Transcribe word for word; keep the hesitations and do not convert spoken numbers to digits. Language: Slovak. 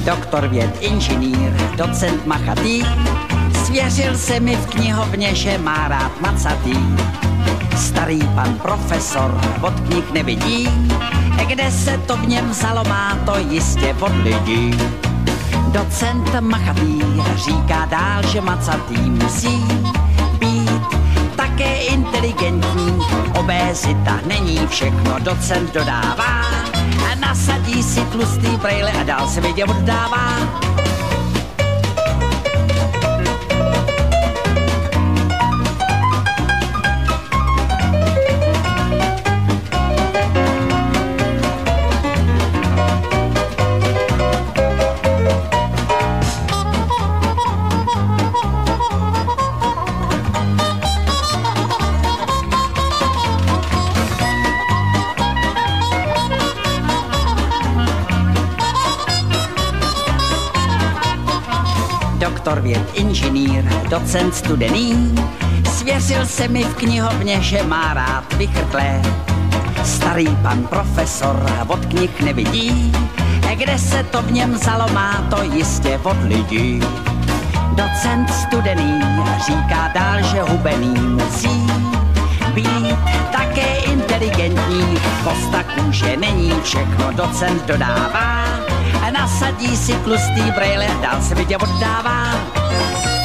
doktor věd, inženýr, docent machatý, svěřil se mi v knihovně, že má rád macatý. Starý pan profesor od knih nevidí, kde se to v něm vzalo, má to jistě od lidí. Docent machatý říká dál, že macatý musí být také inteligentní. Obézita není všechno, docent dodává, a nasadí si tlustý brejle a dál se vědě oddává. Doktor věd, inženýr, docent studený, svěřil se mi v knihovně, že má rád vychrtlé. Starý pan profesor od knih nevidí, kde se to v něm vzalo, má to jistě od lidí. Docent studený říká dál, že hubený musí být také inteligentní. Kosta kůže není všechno, docent dodává, nasadí si tlustý brejle a dál se vidět oddává.